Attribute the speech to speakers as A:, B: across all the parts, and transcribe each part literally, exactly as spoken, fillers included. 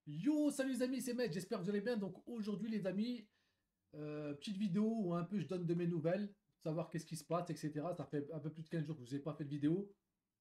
A: Yo, salut les amis, c'est Med, j'espère que vous allez bien. Donc aujourd'hui les amis, euh, petite vidéo où un peu je donne de mes nouvelles, savoir qu'est-ce qui se passe, et cetera. Ça fait un peu plus de quinze jours que je vous ai pas fait de vidéo.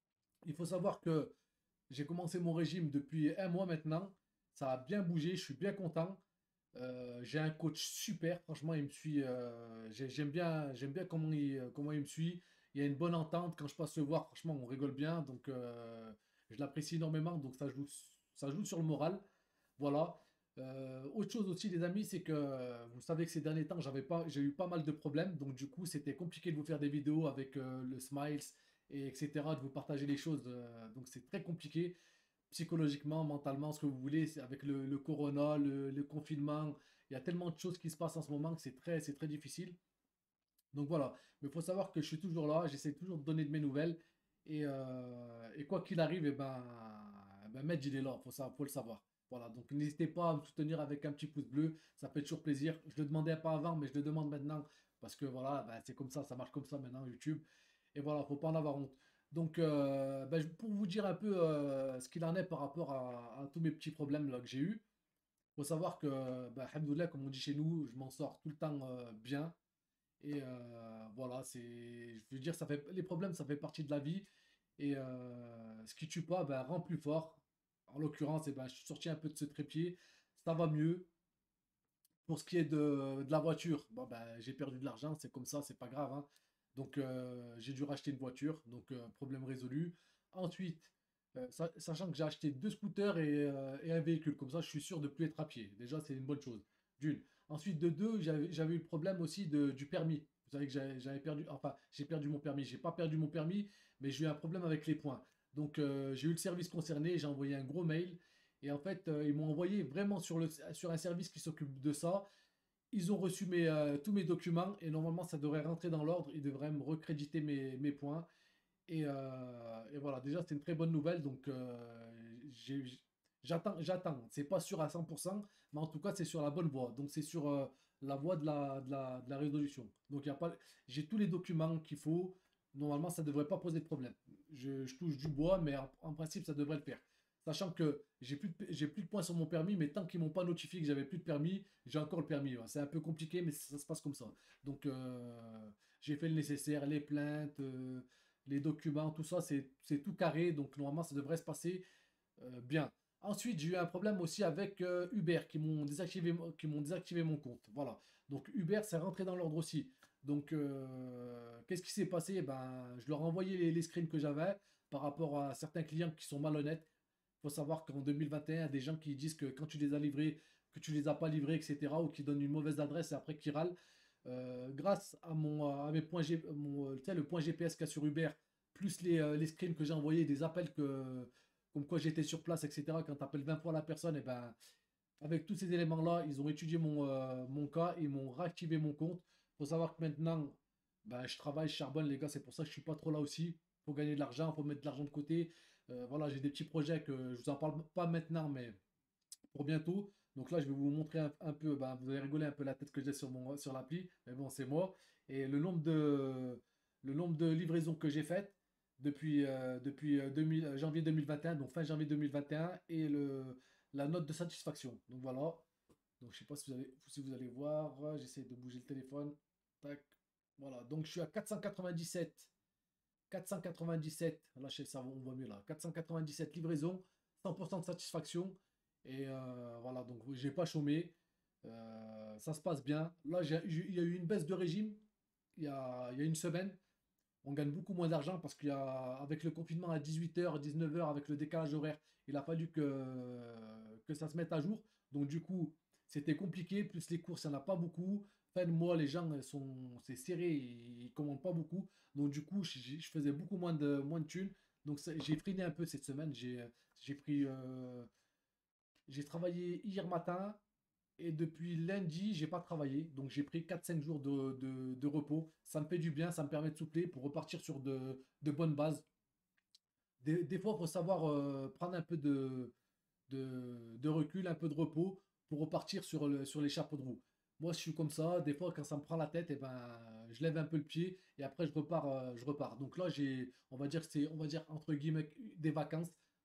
A: Il faut savoir que j'ai commencé mon régime depuis un mois maintenant. Ça a bien bougé, je suis bien content. Euh, j'ai un coach super, franchement, il me suit. Euh, j'ai- j'aime bien, j'aime bien comment il, comment il me suit. Il y a une bonne entente. Quand je passe le voir, franchement, on rigole bien. Donc euh, je l'apprécie énormément. Donc ça joue, ça joue sur le moral. Voilà. Euh, autre chose aussi, les amis, c'est que euh, vous savez que ces derniers temps, j'avais pas, j'ai eu pas mal de problèmes. Donc, du coup, c'était compliqué de vous faire des vidéos avec euh, le Smiles, et etc., de vous partager les choses. Euh, donc, c'est très compliqué psychologiquement, mentalement, ce que vous voulez. C'est avec le, le corona, le, le confinement, il y a tellement de choses qui se passent en ce moment que c'est très, c'est très difficile. Donc, voilà. Mais il faut savoir que je suis toujours là. J'essaie toujours de donner de mes nouvelles. Et, euh, et quoi qu'il arrive, eh ben, eh ben, Medj, il est là. Faut ça, faut le savoir. Voilà. Donc, n'hésitez pas à me soutenir avec un petit pouce bleu. Ça fait toujours plaisir. Je le demandais pas avant, mais je le demande maintenant. Parce que voilà, ben, c'est comme ça. Ça marche comme ça maintenant, YouTube. Et voilà, faut pas en avoir honte. Donc, euh, ben, je- pour vous dire un peu euh, ce qu'il en est par rapport à, à tous mes petits problèmes là, que j'ai eu, faut savoir que, ben, alhamdoulilah, comme on dit chez nous, je m'en sors tout le temps euh, bien. Et euh, voilà, c'est, je veux dire, ça fait, les problèmes, ça fait partie de la vie. Et euh, ce qui tue pas, ben, rend plus fort. En l'occurrence, eh ben, je suis sorti un peu de ce trépied. Ça va mieux. Pour ce qui est de, de la voiture, bon, ben, j'ai perdu de l'argent, c'est comme ça, c'est pas grave, hein. Donc, euh, j'ai dû racheter une voiture. Donc, euh, problème résolu. Ensuite, euh, sa- sachant que j'ai acheté deux scooters et, euh, et un véhicule, comme ça, je suis sûr de plus être à pied. Déjà, c'est une bonne chose. D'une. Ensuite, de deux, j'avais j'avais eu le problème aussi de, du permis. Vous savez que j'avais j'avais perdu, enfin, j'ai perdu mon permis. J'ai pas perdu mon permis, mais j'ai eu un problème avec les points. Donc, euh, j'ai eu le service concerné, j'ai envoyé un gros mail. Et en fait, euh, ils m'ont envoyé vraiment sur, le, sur un service qui s'occupe de ça. Ils ont reçu mes, euh, tous mes documents et normalement, ça devrait rentrer dans l'ordre. Ils devraient me recréditer mes, mes points. Et, euh, et voilà, déjà, c'est une très bonne nouvelle. Donc, euh, j'ai- j'attends, j'attends. C'est pas sûr à cent pour cent, mais en tout cas, c'est sur la bonne voie. Donc, c'est sur euh, la voie de la, de la, de la résolution. Donc, il y a pas, j'ai tous les documents qu'il faut. Normalement, ça ne devrait pas poser de problème. Je, je touche du bois, mais en, en principe, ça devrait le faire. Sachant que j'ai plus, de- j'ai plus de points sur mon permis, mais tant qu'ils m'ont pas notifié que j'avais plus de permis, j'ai encore le permis. Ouais. C'est un peu compliqué, mais ça se passe comme ça. Donc, euh, j'ai fait le nécessaire, les plaintes. Euh, les documents, tout ça, c'est c'est tout carré. Donc normalement, ça devrait se passer euh, bien. Ensuite, j'ai eu un problème aussi avec euh, Uber qui m'ont désactivé, qui m'ont désactivé mon compte. Voilà. Donc Uber, c'est rentré dans l'ordre aussi. Donc, euh, qu'est-ce qui s'est passé? Ben, je leur ai envoyé les, les screens que j'avais par rapport à certains clients qui sont malhonnêtes. Il faut savoir qu'en deux mille vingt et un, il y a des gens qui disent que quand tu les as livrés, que tu les as pas livrés, et cetera, ou qui donnent une mauvaise adresse et après qui râlent. Euh, grâce à, mon, à mes points G- mon, tu sais, le point G P S qu'il y a sur Uber, plus les, euh, les screens que j'ai envoyés, des appels que, comme quoi j'étais sur place, et cetera. Quand tu appelles vingt fois la personne, et ben, avec tous ces éléments-là, ils ont étudié mon, euh, mon cas, ils m'ont réactivé mon compte. Il faut savoir que maintenant, ben, je travaille, je charbonne, les gars, c'est pour ça que je suis pas trop là aussi. Faut gagner de l'argent, faut mettre de l'argent de côté. Euh, voilà, j'ai des petits projets que je vous en parle pas maintenant, mais pour bientôt. Donc là, je vais vous montrer un, un peu, ben, vous allez rigoler un peu la tête que j'ai sur mon, sur l'appli, mais bon, c'est moi. Et le nombre de, le nombre de livraisons que j'ai faites depuis, euh, depuis euh, deux mille, euh, janvier deux mille vingt et un, donc fin janvier deux mille vingt et un, et un, et le, la note de satisfaction. Donc voilà. Donc je sais pas si vous allez, si vous allez voir, j'essaie de bouger le téléphone. Tac. Voilà, donc je suis à quatre cent quatre-vingt-dix-sept. quatre cent quatre-vingt-dix-sept, là je sais, ça, on voit mieux là. quatre cent quatre-vingt-dix-sept livraisons, cent pour cent de satisfaction. Et euh, voilà, donc j'ai pas chômé. Euh, ça se passe bien. Là, j'ai- j'ai- il y a eu une baisse de régime il y a, il y a une semaine. On gagne beaucoup moins d'argent parce qu'il y a, avec le confinement à dix-huit heures, dix-neuf heures, avec le décalage horaire, il a fallu que, que ça se mette à jour. Donc, du coup, c'était compliqué. Plus les courses, il n'y en a pas beaucoup. Fin de mois, les gens elles sont, c'est serré, ils ne commandent pas beaucoup. Donc, du coup, je, je faisais beaucoup moins de, moins de thunes. Donc, ça- j'ai freiné un peu cette semaine. J'ai, j'ai pris, euh, j'ai travaillé hier matin. Et depuis lundi, j'ai pas travaillé. Donc j'ai pris quatre cinq jours de, de- de repos. Ça me fait du bien, ça me permet de soupler pour repartir sur de, de bonnes bases. Des, des fois, il faut savoir euh, prendre un peu de, de, de recul, un peu de repos pour repartir sur, le, sur les chapeaux de roue. Moi, je suis comme ça. Des fois, quand ça me prend la tête, et ben, je lève un peu le pied et après, je repars. Euh, je repars. Donc là, j'ai, on va dire que c'est, on va dire entre guillemets, des vacances.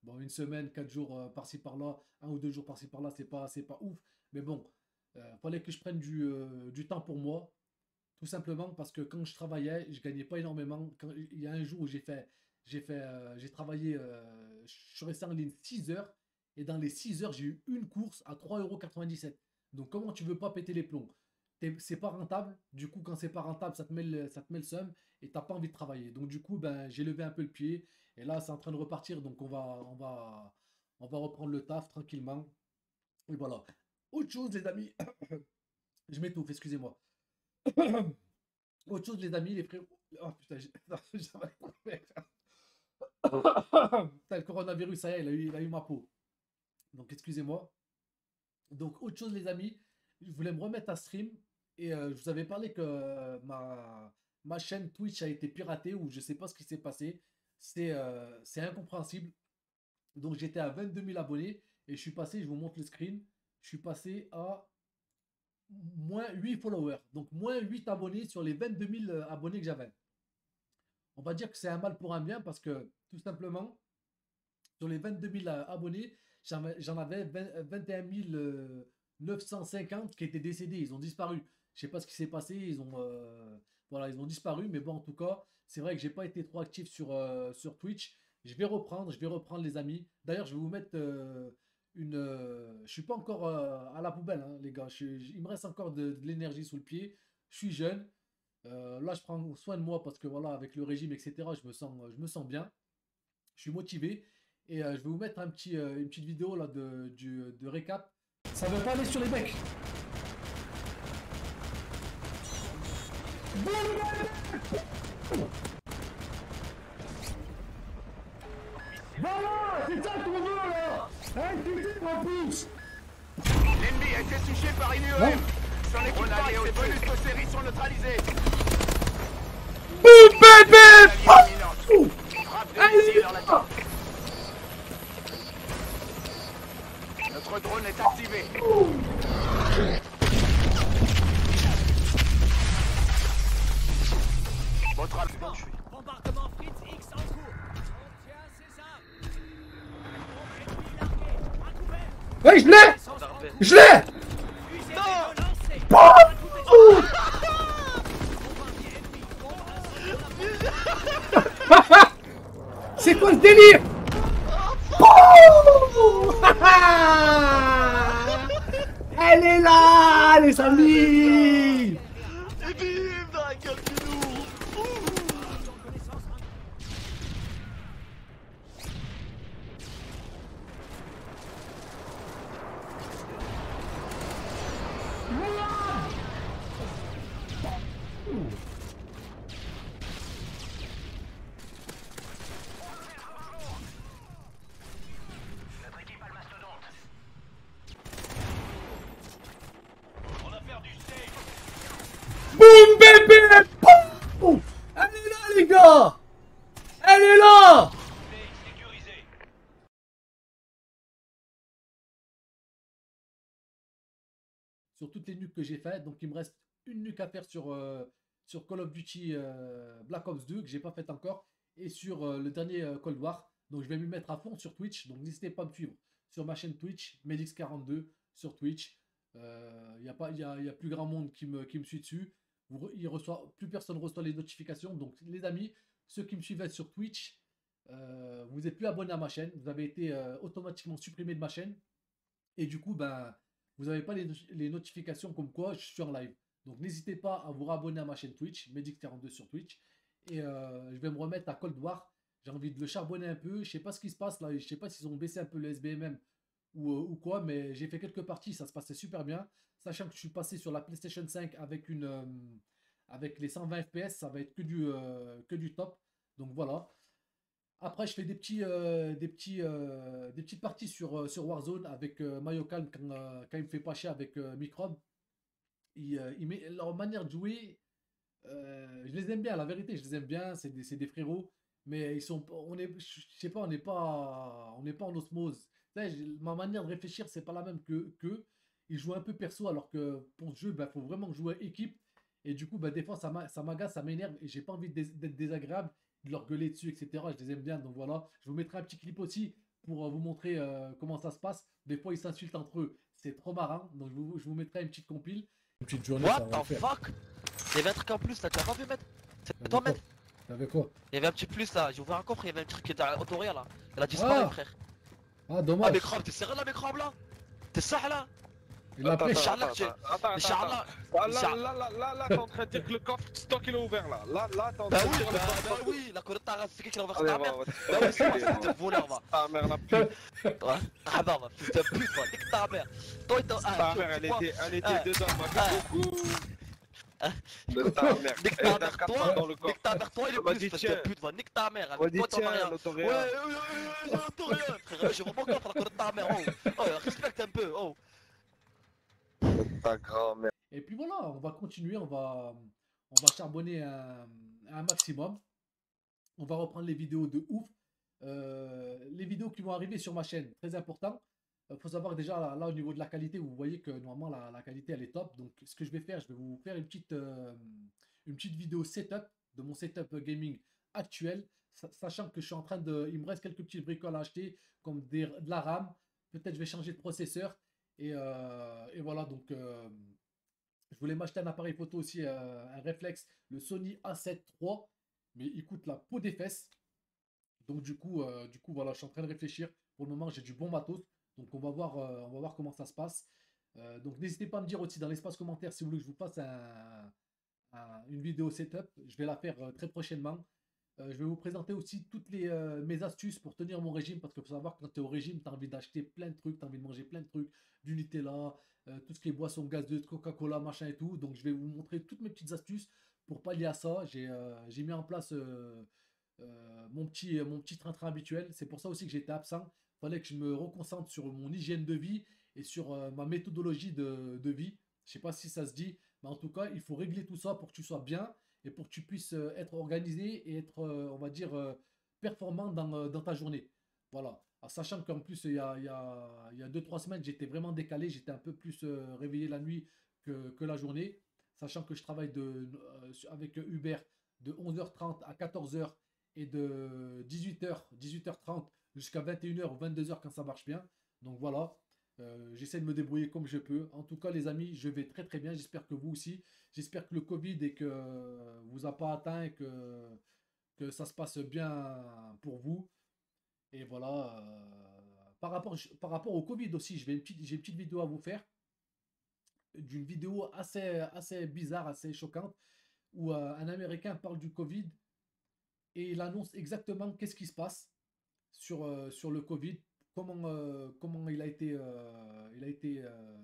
A: Bon, une semaine, quatre jours euh, par-ci par-là, un ou deux jours par-ci par-là, c'est pas, c'est pas ouf. Mais bon, euh, fallait que je prenne du, euh, du temps pour moi. Tout simplement parce que quand je travaillais, je gagnais pas énormément. Quand, il y a un jour où j'ai fait, j'ai fait, euh, j'ai travaillé, euh, je suis resté en ligne six heures. Et dans les six heures, j'ai eu une course à trois euros quatre-vingt-dix-sept. Donc comment tu veux pas péter les plombs? T'es- C'est pas rentable. Du coup, quand c'est pas rentable, ça te met le, ça te met le seum et t'as pas envie de travailler. Donc du coup, ben, j'ai levé un peu le pied. Et là, c'est en train de repartir. Donc on va, on va, on va reprendre le taf tranquillement. Et voilà. Autre chose, les amis. Je m'étouffe, excusez-moi. Autre chose, les amis, les frères. Oh putain, j'ai- non, j'avais pas fait. Putain, le coronavirus, ça y est, il a eu, il a eu ma peau. Donc, excusez-moi. Donc, autre chose, les amis, je voulais me remettre à stream. Et euh, je vous avais parlé que euh, ma, ma chaîne Twitch a été piratée ou je sais pas ce qui s'est passé. C'est euh, c'est incompréhensible. Donc, j'étais à vingt-deux mille abonnés et je suis passé, je vous montre le screen. Je suis passé à moins huit followers. Donc, moins huit abonnés sur les vingt-deux mille euh, abonnés que j'avais. On va dire que c'est un mal pour un bien parce que tout simplement, sur les vingt-deux mille abonnés, j'en avais vingt et un mille neuf cent cinquante qui étaient décédés. Ils ont disparu. Je sais pas ce qui s'est passé. Ils ont, euh, voilà, ils ont disparu. Mais bon, en tout cas, c'est vrai que j'ai pas été trop actif sur, euh, sur Twitch. Je vais reprendre. Je vais reprendre, les amis. D'ailleurs, je vais vous mettre euh, une. Euh, je suis pas encore euh, à la poubelle, hein, les gars. Je- je- il me reste encore de, de l'énergie sous le pied. Je suis jeune. Euh, là, je prends soin de moi parce que voilà, avec le régime, et cetera, je me sens, je me sens bien. Je suis motivé. Et euh, je vais vous mettre un petit, euh, une petite vidéo là de, du, de récap. Ça veut pas aller sur les mecs. Voilà, c'est ça qu'on veut là. Un putain en plus.
B: L'ennemi a été touché par une U E M. Son équipement et ses bonus de série sont neutralisés.
A: Boum, bébé.
B: Frappe de missile dans la tente. Notre drone est activé. Votre avion.
C: Bombardement Fritz X en cours. On tient ses armes. Bombe ennemie larguée. À couvert.
A: Ouais, je l'ai. Je l'ai.
C: Fusée lancée.
A: C'est quoi ce délire? Elle est là, les amis.
B: Et bim dans la gueule de nous. Notre équipe a le mastodonte. On a perdu C.
A: Boum, bébé. Boum. Elle est là, les gars. Elle est là.
B: C sécurisé.
A: Sur toutes les nuques que j'ai faites. Donc il me reste une nuque à faire sur, euh, sur Call of Duty euh, Black Ops deux que j'ai pas fait encore et sur euh, le dernier euh, Cold War. Donc je vais m'y mettre à fond sur Twitch. Donc n'hésitez pas à me suivre sur ma chaîne Twitch, Medix quarante-deux sur Twitch. Il euh, n'y a, pas- y a, y a plus grand monde qui me, qui me suit dessus. Vous, il reçoit, plus personne reçoit les notifications. Donc les amis, ceux qui me suivaient sur Twitch, euh, vous n'êtes plus abonné à ma chaîne. Vous avez été euh, automatiquement supprimé de ma chaîne. Et du coup, ben, vous n'avez pas les, les notifications comme quoi je suis en live. Donc n'hésitez pas à vous abonner à ma chaîne Twitch, Medix quarante-deux sur Twitch. Et euh, je vais me remettre à Cold War. J'ai envie de le charbonner un peu. Je sais pas ce qui se passe là. Je sais pas s'ils ont baissé un peu le S B M M ou, euh, ou quoi, mais j'ai fait quelques parties, ça se passait super bien. Sachant que je suis passé sur la PlayStation cinq avec une euh, avec les cent vingt F P S, ça va être que du, euh, que du top. Donc voilà. Après, je fais des petits, euh, des petits, euh, des petites parties sur, euh, sur Warzone avec euh, Mayokan quand, euh, quand il me fait pas chier avec euh, Microbe. Il, euh, il met, leur manière de jouer, euh, je les aime bien, la vérité, je les aime bien, c'est des, c'est des frérots, mais ils sont, on est, je sais pas, on n'est pas, on n'est pas en osmose. Tu sais, j'ai- ma manière de réfléchir, c'est pas la même que qu'eux. Ils jouent un peu perso, alors que pour ce jeu, il faut vraiment jouer équipe. Et du coup, bah, des fois, ça m'a- ça m'agace, ça m'énerve, et j'ai pas envie d'être dés- d'être désagréable, de leur gueuler dessus, et cetera. Je les aime bien, donc voilà. Je vous mettrai un petit clip aussi pour euh, vous montrer euh, comment ça se passe. Des fois, ils s'insultent entre eux. C'est trop marrant. Donc, je vous, je vous mettrai une petite compile. Une petite journée, ça
D: What
A: va le
D: the
A: faire.
D: fuck? Il y avait un truc en plus là, tu l'as pas vu, mettre? C'est
A: T'avais
D: toi,
A: quoi?
D: mettre?
A: T'avais quoi?
D: Il y avait un petit plus là, j'ai ouvert un coffre, il y avait un truc qui était à autoria là. Elle a disparu,
A: Ah,
D: frère.
A: ah,
D: Ah,
A: dommage.
D: mais crame, t'es sérieux là, mais crame là? T'es ça là?
A: Il l'a
E: Attends,
A: pris.
E: attends,
D: Inch'Allah,
E: attends,
D: tu-
E: attends, attends,
D: Inch'Allah.
E: attends. Ah, Là,
D: Inch'Allah.
E: là, là, là, là, t'es en train de dire que le coffre, c'est toi qui l'as ouvert là. Là, là, t'es en
D: Bah
E: train de
D: oui,
E: dire
D: bah,
E: le coffre.
D: bah oui, la connaître ta race, c'est qui qui l'a ouvert
E: Allez,
D: ta
E: va,
D: mère?
E: va,
D: Bah oui, c'est moi,
E: va.
D: c'est de voleur, va.
E: Ta mère, la pute.
D: Ouais. Ah bah, va, fils de pute, va, nique ta mère. Toi, t'as. Ah,
E: Ta
D: tu-
E: mère,
D: tu
E: elle
D: crois-
E: était, elle
D: Ah.
E: était dedans, ma
D: Ah.
E: gueule. Coucou.
D: Ah.
E: De ta mère.
D: Nique
E: Elle
D: ta
E: était à
D: mère,
E: quatre
D: toi,
E: pattes dans le coffre.
D: nique ta mère, toi, il est
E: On m'a
D: plus,
E: dit,
D: fils de
E: tiens.
D: pute, va, nique ta mère.
E: On m'a dit,
D: Toi, t'en as
E: tiens,
D: rien. Ouais,
E: l'autoréa.
D: ouais, ouais, ouais, ouais, t'en as rien, frère. J'ai vraiment peur pour la connaître ta mère, oh. Oh, respecte un peu, oh.
E: De ta grand-mère.
A: Et puis voilà, on va continuer, on va, on va charbonner un, un maximum. On va reprendre les vidéos de ouf. Euh, les vidéos qui vont arriver sur ma chaîne, très important. Il faut savoir que déjà là, là, au niveau de la qualité, vous voyez que normalement la, la qualité elle est top. Donc ce que je vais faire, je vais vous faire une petite, euh, une petite vidéo setup de mon setup gaming actuel. sa- Sachant que je suis en train de... Il me reste quelques petits bricoles à acheter, comme des- de la RAM. Peut-être je vais changer de processeur. Et, euh, et voilà, donc... euh, je voulais m'acheter un appareil photo aussi, euh, un réflexe, le Sony A sept trois, mais il coûte la peau des fesses. Donc du coup, euh, du coup, voilà, je suis en train de réfléchir. Pour le moment, j'ai du bon matos, donc on va voir, euh, on va voir comment ça se passe. Euh, donc n'hésitez pas à me dire aussi dans l'espace commentaire si vous voulez que je vous fasse un- un- une vidéo setup. Je vais la faire euh, très prochainement. Euh, je vais vous présenter aussi toutes les, euh, mes astuces pour tenir mon régime, parce qu'il faut savoir que quand tu es au régime, tu as envie d'acheter plein de trucs, tu as envie de manger plein de trucs, du Nutella, euh, tout ce qui est boisson gazeuse, Coca-Cola, machin et tout. Donc je vais vous montrer toutes mes petites astuces pour pallier à ça. J'ai euh, j'ai mis en place euh, euh, mon petit, mon petit train-train habituel. C'est pour ça aussi que j'étais absent. Il fallait que je me reconcentre sur mon hygiène de vie et sur euh, ma méthodologie de, de vie. Je sais pas si ça se dit, mais en tout cas, il faut régler tout ça pour que tu sois bien et pour que tu puisses euh, être organisé et être, euh, on va dire, euh, performant dans, euh, dans ta journée. Voilà. En sachant qu'en plus, il y a, il y a, il y a deux trois semaines, j'étais vraiment décalé, j'étais un peu plus euh, réveillé la nuit que, que la journée. Sachant que je travaille de, euh, sur- avec Uber de onze heures trente à quatorze heures et de dix-huit heures, dix-huit heures trente jusqu'à vingt et une heures ou vingt-deux heures quand ça marche bien. Donc voilà, euh, j'essaie de me débrouiller comme je peux. En tout cas, les amis, je vais très très bien. J'espère que vous aussi. J'espère que le Covid et que euh, vous a pas atteint et que, que ça se passe bien pour vous. Et voilà. euh, par rapport, par rapport au Covid aussi, je vais une petite, j'ai une petite vidéo à vous faire. D'une vidéo assez, assez bizarre, assez choquante, où euh, un Américain parle du Covid et il annonce exactement qu'est-ce qui se passe sur, euh, sur le Covid, comment, euh, comment il a été, euh, il a été euh,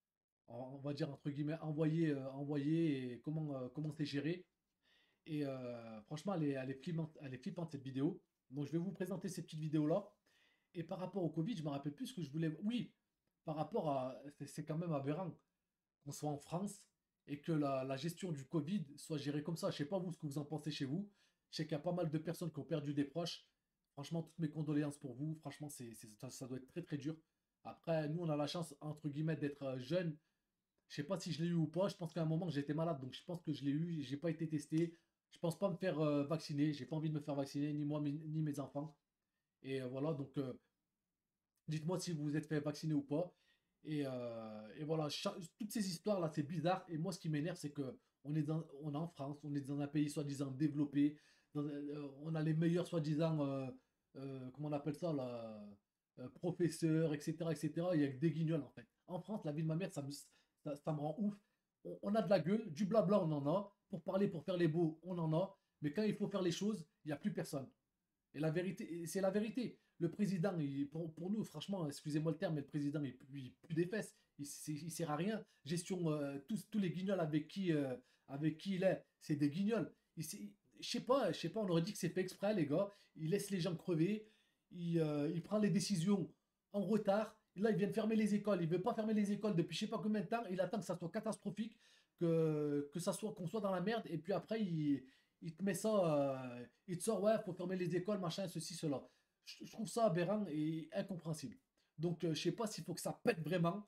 A: on va dire entre guillemets, envoyé, euh, envoyé et comment euh, comment c'est géré. Et euh, franchement, elle est, elle est flippante, elle est flippante cette vidéo. Donc je vais vous présenter cette petite vidéo là. Et par rapport au Covid, je me rappelle plus ce que je voulais. Oui, par rapport à, c'est c'est quand même aberrant qu'on soit en France et que la, la gestion du Covid soit gérée comme ça. Je sais pas vous ce que vous en pensez chez vous. Je sais qu'il y a pas mal de personnes qui ont perdu des proches. Franchement, toutes mes condoléances pour vous. Franchement, c'est, c'est- ça, ça doit être très très dur. Après, nous, on a la chance, entre guillemets, d'être euh, jeunes. Je sais pas si je l'ai eu ou pas. Je pense qu'à un moment, j'étais malade. Donc, je pense que je l'ai eu. J'ai pas été testé. Je pense pas me faire euh, vacciner. J'ai pas envie de me faire vacciner, ni moi, ni ni mes enfants. Et euh, voilà, donc euh, dites-moi si vous vous êtes fait vacciner ou pas. Et, euh, et voilà, cha- toutes ces histoires-là, c'est bizarre. Et moi, ce qui m'énerve, c'est que on est, dans, on est en France, on est dans un pays soi-disant développé. Dans- euh, on a les meilleurs soi-disant, euh, euh, comment on appelle ça, là, euh, professeurs, et cetera, et cetera. Il y a que des guignols, en fait. En France, la vie de ma mère, ça me, ça, ça me rend ouf. On, on a de la gueule, du blabla, on en a. Pour parler, pour faire les beaux, on en a. Mais quand il faut faire les choses, il n'y a plus personne. Et la vérité, c'est la vérité. Le président, il- pour, pour nous, franchement, excusez-moi le terme, mais le président, il, il pue des fesses. Il, c'est- il sert à rien. Gestion, euh, tous, tous les guignols avec qui, euh, avec qui il est, c'est des guignols. Il, c'est- je sais pas, je sais pas, on aurait dit que c'est fait exprès, les gars. Il laisse les gens crever. Il, euh, il prend les décisions en retard. Et là, il vient de fermer les écoles. Il veut pas fermer les écoles depuis je sais pas combien de temps. Il attend que ça soit catastrophique, que, que ça soit, qu'on soit dans la merde. Et puis après, il, il te met ça, euh, il te sort, ouais, faut fermer les écoles, machin, ceci, cela. Je, je trouve ça aberrant et incompréhensible. Donc, euh, je sais pas s'il faut que ça pète vraiment.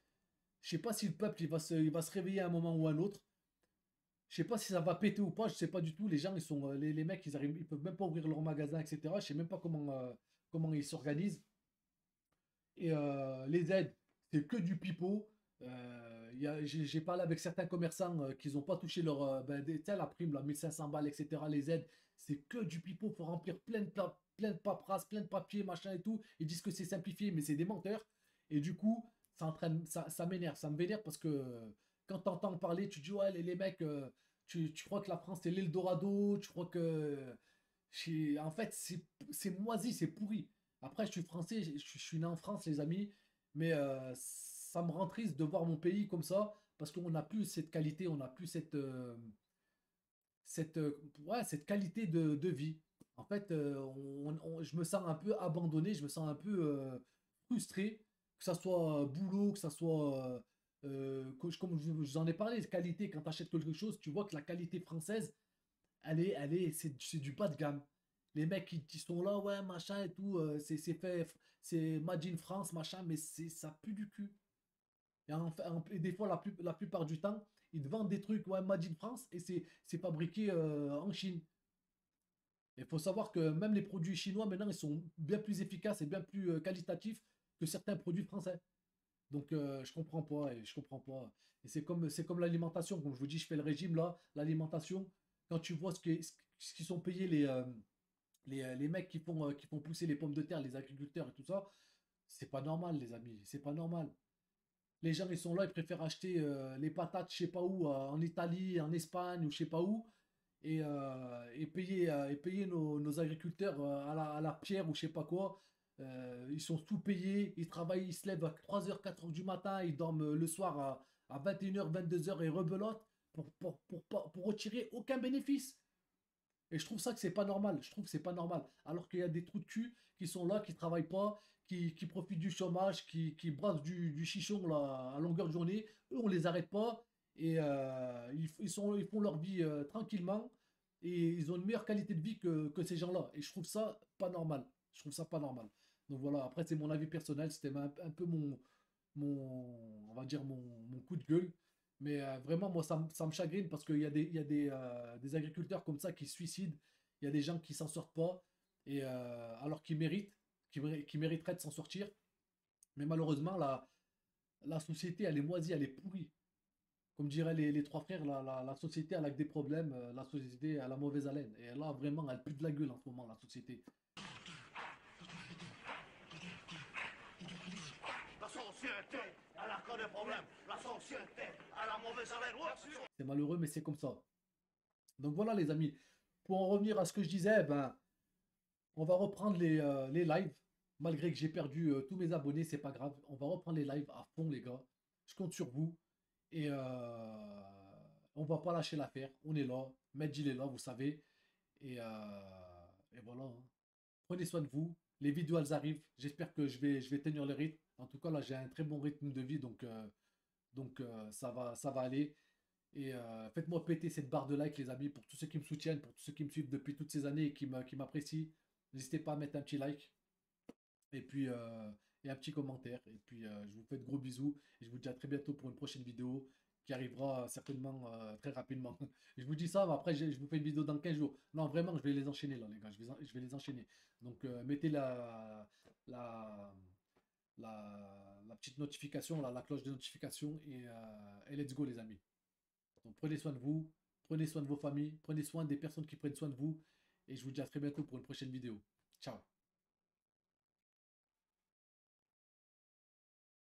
A: Je sais pas si le peuple il va se, il va se réveiller à un moment ou à un autre. Je sais pas si ça va péter ou pas. Je sais pas du tout. Les gens, ils sont, euh, les, les mecs, ils arrivent, ils peuvent même pas ouvrir leur magasin, et cetera. Je sais même pas comment, euh, comment ils s'organisent. Et euh, les aides, c'est que du pipeau. Euh, y a- j'ai j'ai parlé avec certains commerçants euh, qui n'ont pas touché leur euh, ben, des- tu sais, la prime, là, mille cinq cents balles, et cetera. Les aides, c'est que du pipeau. Il faut remplir plein de, pla- plein de paperasses, plein de papiers, machin et tout. Ils disent que c'est simplifié, mais c'est des menteurs. Et du coup, ça, entraîne, ça, ça m'énerve. Ça me vénère parce que euh, quand tu entends parler, tu dis, ouais, les, les mecs, euh, tu, tu crois que la France, c'est l'Eldorado. Tu crois que. chez- En fait, c'est c'est moisi, c'est pourri. Après, je suis français, je, je suis né en France, les amis. Mais euh, ça me rend triste de voir mon pays comme ça, parce qu'on n'a plus cette qualité, on n'a plus cette, euh, cette, euh, ouais, cette qualité de, de vie. En fait, euh, on- on- je me sens un peu abandonné, je me sens un peu euh, frustré, que ça soit boulot, que ça soit, euh, euh, que je- comme je vous en ai parlé, qualité, quand tu achètes quelque chose, tu vois que la qualité française, elle est, elle est, c'est c'est du bas de gamme. Les mecs qui, qui sont là, ouais, machin et tout, euh, c'est c'est fait, c'est Made in France, machin, mais c'est ça pue du cul. Et, en fait- en- et des fois, la, plus- la plupart du temps, ils te vendent des trucs, ouais, Made in France, et c'est c'est fabriqué euh, en Chine. Il faut savoir que même les produits chinois, maintenant, ils sont bien plus efficaces et bien plus euh, qualitatifs que certains produits français. Donc, euh, je comprends pas, et je comprends pas. Et c'est comme, c'est comme l'alimentation. Comme je vous dis, je fais le régime là, l'alimentation. Quand tu vois ce qui, ce qui sont payés les, euh, les, euh, les mecs qui font, euh, qui font pousser les pommes de terre, les agriculteurs et tout ça, c'est pas normal, les amis. C'est pas normal. Les gens, ils sont là, ils préfèrent acheter euh, les patates, je sais pas où, euh, en Italie, en Espagne ou je sais pas où, et, euh, et payer, euh, et payer nos, nos agriculteurs euh, à la, à la pierre ou je sais pas quoi. Euh, ils sont sous-payés, ils travaillent, ils se lèvent à trois heures, quatre heures du matin, ils dorment euh, le soir à, à vingt et une heures, vingt-deux heures et rebelote pour, pour, pour, pour, pour retirer aucun bénéfice. Et je trouve ça que c'est pas normal. Je trouve que c'est pas normal. Alors qu'il y a des trous de cul qui sont là, qui travaillent pas, qui, qui profitent du chômage, qui, qui brassent du, du chichon là, à longueur de journée. Eux, on les arrête pas. Et euh, ils, ils sont, ils font leur vie euh, tranquillement. Et ils ont une meilleure qualité de vie que, que ces gens-là. Et je trouve ça pas normal. Je trouve ça pas normal. Donc voilà, après, c'est mon avis personnel. C'était un, un peu mon, mon, on va dire mon, mon coup de gueule. Mais euh, vraiment, moi, ça, me- ça me chagrine parce qu'il y a, des, il y a des, euh, des agriculteurs comme ça qui se suicident. Il y a des gens qui s'en sortent pas, et, euh, alors qu'ils méritent, qui, mé- qui mériteraient de s'en sortir. Mais malheureusement, la, la société, elle est moisie, elle est pourrie. Comme diraient les, les trois frères, la, la, la société, elle a que des problèmes. euh, La société, elle a mauvaise haleine. Et là, vraiment, elle pue de la gueule en ce moment, la société.
B: La société, elle a que des problèmes. La société, elle a mauvaise haleine. Ouais, c'est sûr.
A: C'est malheureux, mais c'est comme ça. Donc voilà, les amis. Pour en revenir à ce que je disais, ben, on va reprendre les, euh, les lives. Malgré que j'ai perdu euh, tous mes abonnés, c'est pas grave. On va reprendre les lives à fond, les gars. Je compte sur vous. Et euh, on va pas lâcher l'affaire. On est là. Medj, il est là, vous savez. Et, euh, et voilà, hein. Prenez soin de vous. Les vidéos, elles arrivent. J'espère que je vais, je vais tenir le rythme. En tout cas, là, j'ai un très bon rythme de vie. Donc, euh, donc euh, ça va, ça va aller. Et euh, faites-moi péter cette barre de like, les amis, pour tous ceux qui me soutiennent, pour tous ceux qui me suivent depuis toutes ces années et qui m'a- qui m'apprécient. N'hésitez pas à mettre un petit like et puis euh, et un petit commentaire. Et puis euh, je vous fais de gros bisous et je vous dis à très bientôt pour une prochaine vidéo qui arrivera certainement euh, très rapidement. Je vous dis ça, mais après je, je vous fais une vidéo dans quinze jours. Non, vraiment, je vais les enchaîner là, les gars. Je vais, en- je vais les enchaîner. Donc euh, mettez la, la, la, la petite notification, la, la cloche de notification et, euh, et let's go, les amis. Donc prenez soin de vous, prenez soin de vos familles, prenez soin des personnes qui prennent soin de vous. Et je vous dis à très bientôt pour une prochaine vidéo. Ciao.